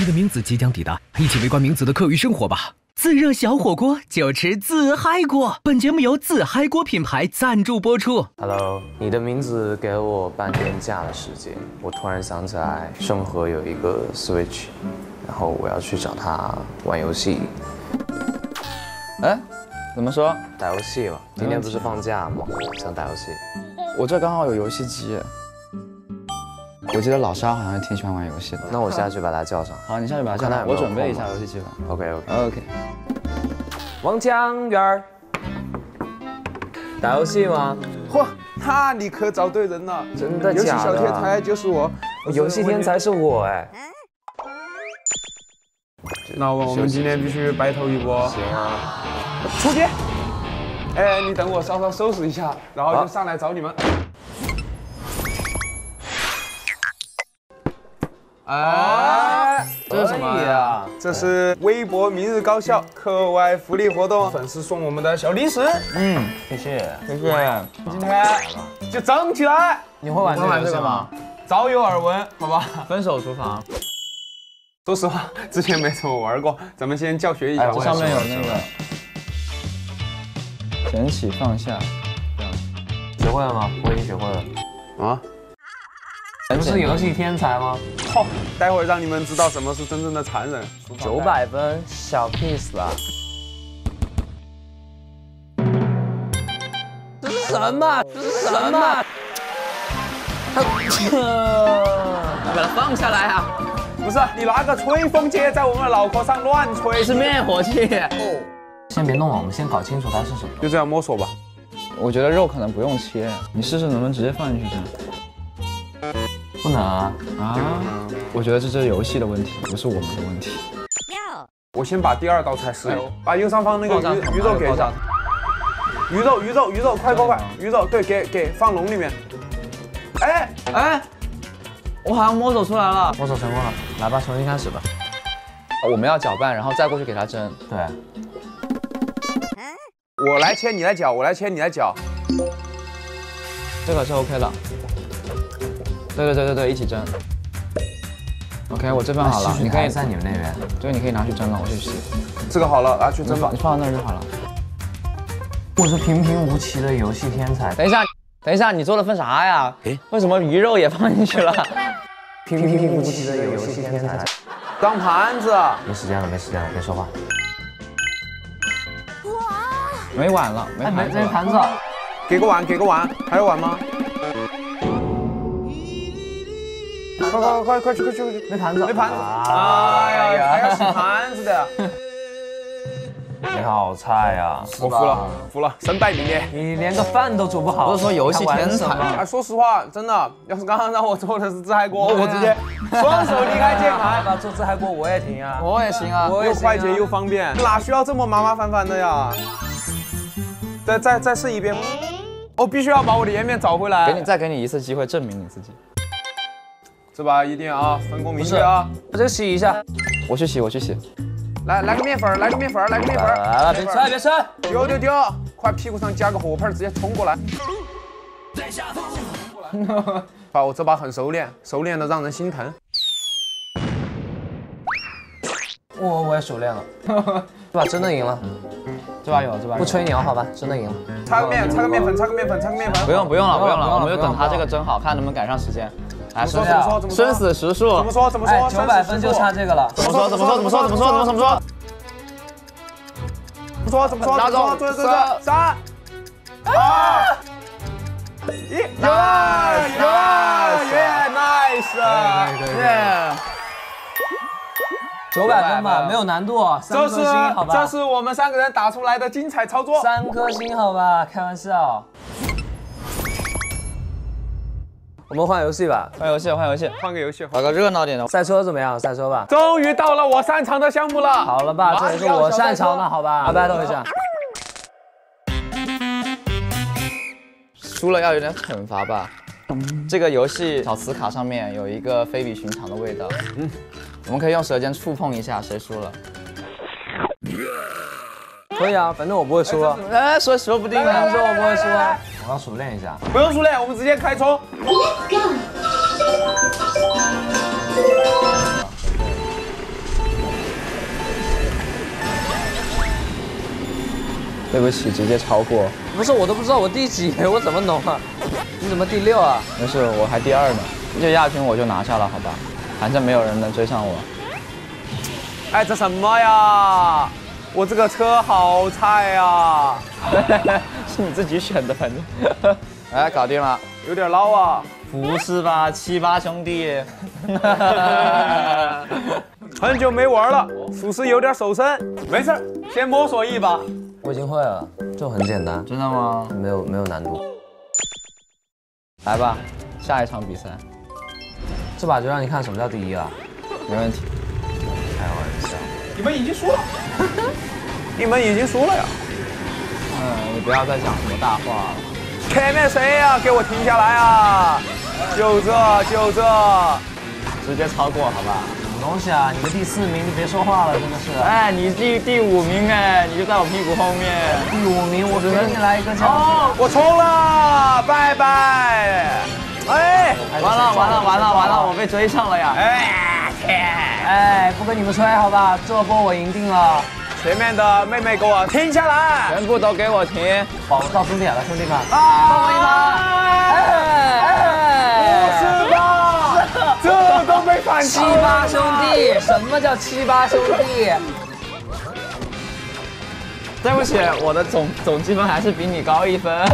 你的名字即将抵达，一起围观名字的课余生活吧。自热小火锅就吃自嗨锅，本节目由自嗨锅品牌赞助播出。 Hello， 你的名字给了我半天假的时间，我突然想起来盛和有一个 Switch， 然后我要去找他玩游戏。 哎，怎么说？ 打游戏吧，今天不是放假吗？想打游戏。 我这刚好有游戏机。我记得老沙好像挺喜欢玩游戏的。 那我下去把他叫上。 好，你下去把他叫上，我准备一下游戏机吧。OK。 王江源，打游戏吗？ 嚯，那你可找对人了， 真的假的？ 游戏小天才就是我， 游戏天才是我哎。 那我们今天必须白头一波。 行啊。 出击！哎，你等我稍稍收拾一下，然后就上来找你们。 哎，这是什么呀？ 这是微博明日高校课外福利活动，粉丝送我们的小零食。 谢谢。 今天就整起来。 你会玩这个吗？ 早有耳闻，好吧。 分手厨房。 说实话，之前没怎么玩过，咱们先教学一下。 这上面有那个捡起放下，这样。 学会了吗？我已经学会了。啊？不是游戏天才吗？ 好，待会儿让你们知道什么是真正的残忍。 900分，小 piece 吧。这是什么？这是什么？ 把它放下来啊！ 不是，你拿个吹风机在我们的脑壳上乱吹。 是灭火器。 先别弄了，我们先搞清楚它是什么。 就这样摸索吧。 我觉得肉可能不用切，你试试能不能直接放进去这样。 不能啊！ 我觉得这是游戏的问题，不是我们的问题。 我先把第2道菜试油，把右上方那个鱼肉给一下。鱼肉，快！鱼肉，对，给放笼里面。哎， 我好像摸索出来了， 摸索成功了，来吧，重新开始吧。 我们要搅拌，然后再过去给它蒸。 对。 我来切，你来搅；我来切，你来搅。 这个是 OK 的。对，一起蒸。OK， 我这边好了，你可以在你们那边。 对，你可以拿去蒸了，我去洗。 这个好了，拿去蒸吧。 你放到那儿就好了。 我是平平无奇的游戏天才。 等一下，你做了份啥呀？为什么鱼肉也放进去了？ 平平无奇的游戏天才。 当盘子。 没时间了，别说话。 没碗了，没盘子。 给个碗，还有碗吗？快去！ 没盘子。 哎呀，还要洗盘子的。 你好菜呀！ 我服了，身败名裂。 你连个饭都做不好。 不是说游戏天才吗？说实话，真的，要是刚刚让我做的是自嗨锅，我直接双手离开键盘。 做自嗨锅我也行啊。 我也行啊， 又快捷又方便，哪需要这么麻烦的呀？再试一遍。我必须要把我的颜面找回来。 再给你一次机会，证明你自己。 是吧？一定啊，分工明确啊！ 我这洗一下， 我去洗。 来个面粉，来个面粉。 别吃！ 丢！快屁股上加个火盆，直接冲过来。好，我这把很熟练的让人心疼。 我也熟练了，这把真的赢了。 这把有。 不吹牛好吧，真的赢了。 擦个面粉。 不用了，我们就等它这个蒸好，看能不能赶上时间。来， 怎么说？ 生死时速。 怎么说 ？900分就差这个了。 怎么说？怎么说？ 拿走。 3、2、1，有了，nice。 900分吧，没有难度，3颗星，好吧。 这是我们3个人打出来的精彩操作。 3颗星，好吧，开玩笑。我们换游戏吧， 换个游戏， 搞个热闹点的。 赛车怎么样？赛车吧。 终于到了我擅长的项目了。 好了吧，这也是我擅长的，好吧。battle 一下。 输了要有点惩罚吧。这个游戏小磁卡上面有一个非比寻常的味道。我们可以用舌尖触碰一下，谁输了？ 可以啊，反正我不会输啊。 说不定啊， 说我不会输啊。我要熟练一下。 不用熟练，我们直接开冲。Let's go。 。 。 。 。。。。。。。。。。。。。。。。。。。。。。。。。。。。。。。。。。。。。。。。。。。。。。。。。。。。。。。。。。。。。。。。。。。。。。。。。。。。。。。。。。。。。。。。。。。。。。。。。。。。。。。。。。。。。。。。。。。。。。。。。。。。。。。。。。。。。。。。。。。。。。。。。。。。。。。。。。。。。。。。。。。。。。。。。。。。。。。。。。。。。。。。。。。。 对不起，直接超过。 不是，我都不知道我第几，我怎么弄啊？你怎么第6啊？ 没事，我还第2呢。这亚军我就拿下了，好吧？反正没有人能追上我。 哎，这什么呀？我这个车好菜呀！ 是你自己选的，反正。哎，搞定了。 有点捞啊。 不是吧，7、8兄弟。 很久没玩了，属实有点手生。没事，先摸索一把。 我已经会了。 就很简单， 真的吗？ 没有难度。 来吧，下一场比赛。 这把就让你看什么叫第1了。 没问题。 开玩笑。 你们已经输了。你们已经输了呀。 你不要再讲什么大话了。 前面谁呀？给我停下来啊！就这， 直接超过，好吧？ 什么东西啊？你个第4名，你别说话了，真的是。 哎，你第5名哎，你就在我屁股后面。 第5名，我只能给你来一个这样。 哦，我冲了，拜拜。哎， 完了，我被追上了呀！ 哎，天！ 哎，不跟你们吹好吧？这波我赢定了。 前面的妹妹给我停下来！ 全部都给我停！ 好，我到终点了，兄弟们！ 帮我一把！ 不是吧？这都没反击。 7、8兄弟，什么叫7、8兄弟？ 对不起，我的总积分还是比你高1分。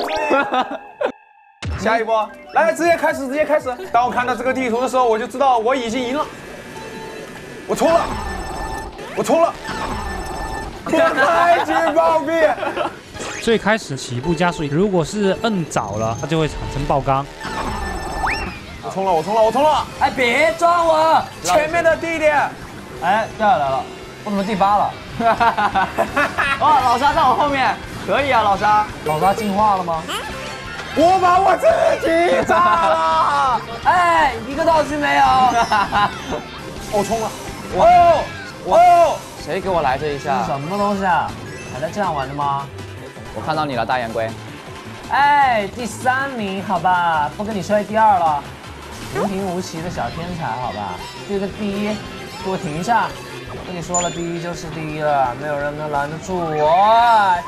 下一波，来，直接开始！当我看到这个地图的时候，我就知道我已经赢了。我冲了！天开局暴毙！ 最开始起步加速，如果是摁早了，它就会产生爆缸。 我冲了！ 哎，别撞我！ 前面的弟弟， 哎，掉下来了，我怎么第8了？ 哦，老沙在我后面，可以啊，老沙。 老大进化了吗？ 我把我自己炸了！ 哎，一个道具没有。 我冲了！哦！ 谁给我来这一下？ 什么东西啊？还在这样玩的吗？ 我看到你了，大眼龟。 哎，第3名，好吧，不跟你吹第2了。平平无奇的小天才，好吧，这个第1，给我停下！跟你说了，第1就是第1了，没有人能拦得住我。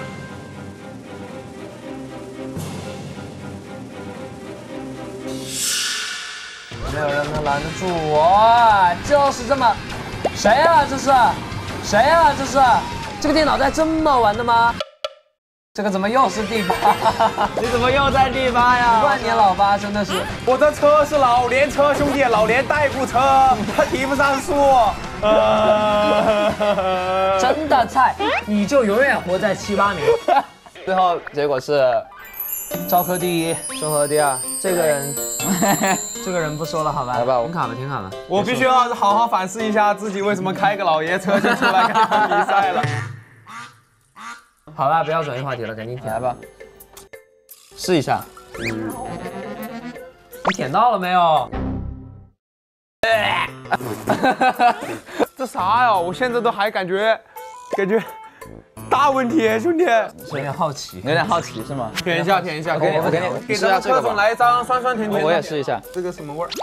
没有人能拦得住我，就是这么。谁啊？这是？这个电脑在这么玩的吗？这个怎么又是第8？ 你怎么又在第8呀？ 万年老8真的是。 我的车是老年车，兄弟，老年代步车，它提不上树。 真的菜，你就永远活在7、8名。 最后结果是赵科第1，周和第2。这个人不说了，好吧？ 来吧， 停卡吧。 我必须要好好反思一下自己为什么开个老爷车就出来跟你们比赛了。 好吧，不要转移话题了，赶紧舔来吧，试一下。 你舔到了没有？ 这啥呀？我现在都还感觉大问题，兄弟。 有点好奇是吗？ 舔一下。 我给你给咱们车总来一张酸酸甜甜的。 我也试一下。 这个什么味儿？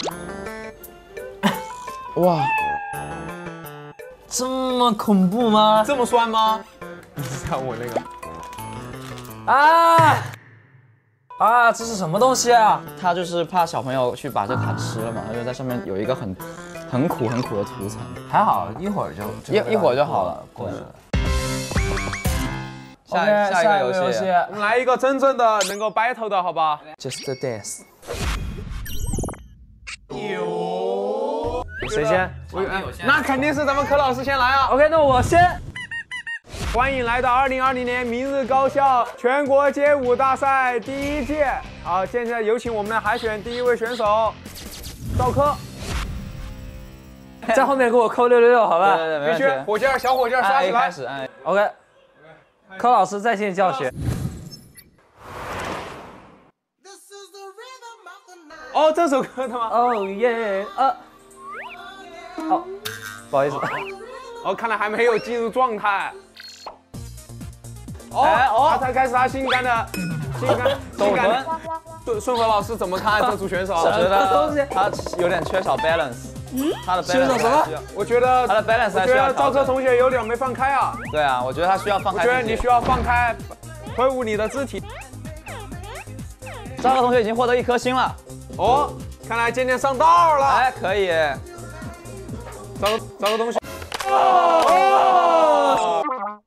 哇， 这么恐怖吗？ 这么酸吗？你看我那个。 啊！这是什么东西啊？ 他就是怕小朋友去把这卡吃了嘛，他就在上面有一个很苦的涂层。 还好，一会儿就好了，过去了。 下一个游戏， 我们来一个真正的能够 battle 的，好吧 ？Just Dance。 谁先？那肯定是咱们柯老师先来啊。 OK， 那我先。 欢迎来到2020年明日高校全国街舞大赛第1届。好，现在有请我们的海选第1位选手赵科。 在后面给我扣666，好吧？ 对， 必须小火箭刷起来。 开始，哎 ，OK。柯老师在线教学。 哦，这首歌的吗？ 哦耶，不好意思。 哦，看来还没有进入状态。他才开始他性感。顺和老师怎么看这组选手？ 我觉得他有点缺少 balance。 他的是那 balance 什么还需要我觉得他的 balance 我觉还需要得赵调整。 车同学有点没放开啊。 对啊，我觉得他需要放我开自己。 觉得你需要放开，挥舞你的肢体。 赵哥同学已经获得1颗星了。 哦，看来今天上道了。 哎，可以。 赵个同学。哦。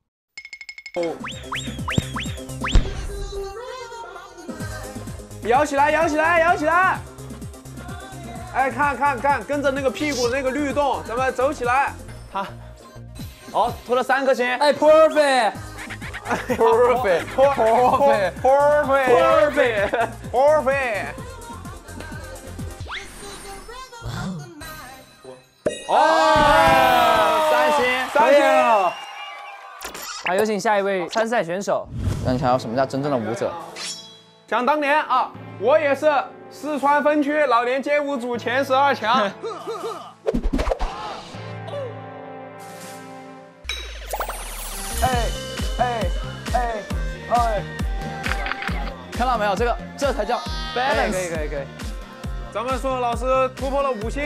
摇起来，摇起来，摇起来！哎，看，跟着那个屁股那个律动，咱们走起来。好， 哦，拖了3颗星。 哎 ，perfect。 perfect。哦，3星 ，3星。 好，有请下一位参赛选手。 让你想要什么叫真正的舞者？ 想当年啊，我也是四川分区老年街舞组前12强。 看到没有？这才叫 balance。 可以。 咱们宋老师突破了5星。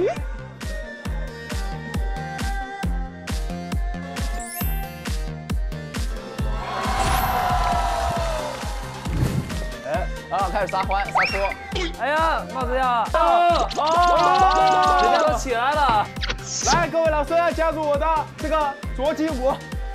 开始撒欢撒搓。 哎呀，帽子掉了！人家都起来了。 来，各位老师加入我的这个搏击舞。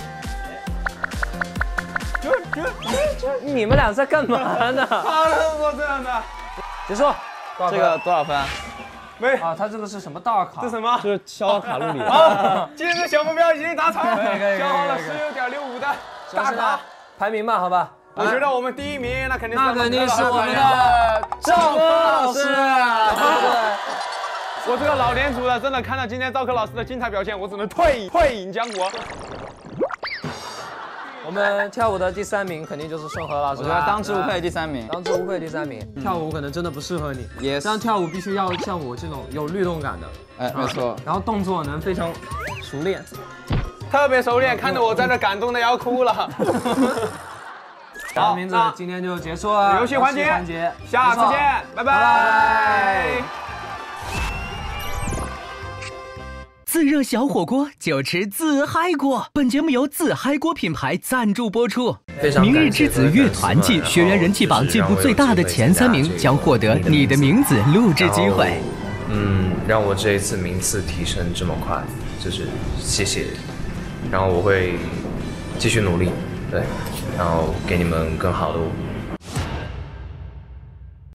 你们俩在干嘛呢？ 好了，我这样的。 结束。 这个多少分？ 没啊，他这个是什么大卡？ 这什么？ 就是消耗卡路里。 好，今天的小目标已经达成， 可以消耗了16.65的大卡。 排名吧，好吧。 我觉得我们第1名，那肯定是那肯定是我们的赵科老师。 我这个老年组的，真的看到今天赵科老师的精彩表现，我只能退隐江湖。 我们跳舞的第3名肯定就是顺和老师。 我觉得当之无愧第3名。 当之无愧第3名。跳舞可能真的不适合你。 也这样跳舞必须要像我这种有律动感的。 哎，没错。 然后动作能非常熟练。 特别熟练，看得我在这感动的要哭了。 好，名字今天就结束了。 游戏环节，下次见，拜拜。 自热小火锅就吃自嗨锅。本节目由自嗨锅品牌赞助播出。明日之子乐团季学员人气榜进步最大的前3名将获得你的名字录制机会。 让我这一次名次提升这么快，就是谢谢。然后我会继续努力，对，然后给你们更好的